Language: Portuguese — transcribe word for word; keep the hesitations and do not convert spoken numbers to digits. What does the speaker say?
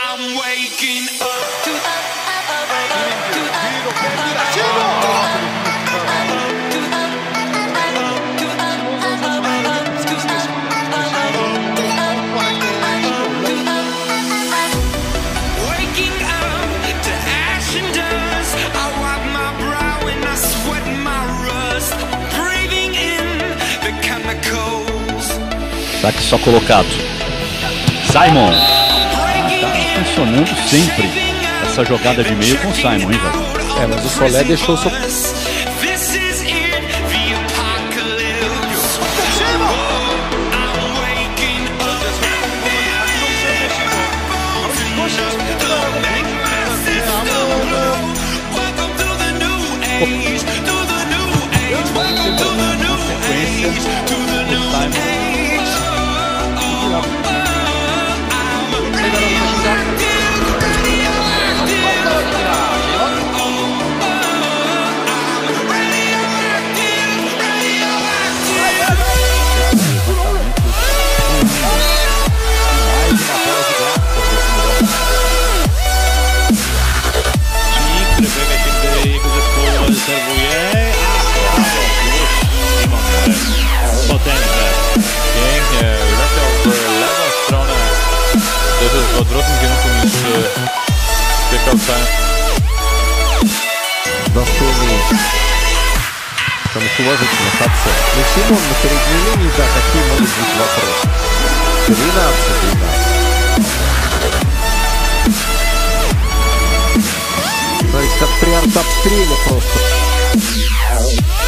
I'm waking up to Saque só colocado. Simon. Tá funcionando sempre essa jogada de meio com o Simon, hein, velho? É, mas o Solé deixou o seu... w odwrotnym kierunku niż uciekał Simon. Достойный. Потому что уважительно к отцу. Но Симон на передней линии, да, какие могут быть вопросы? двенадцать двенадцать. То есть как при артобстреле просто.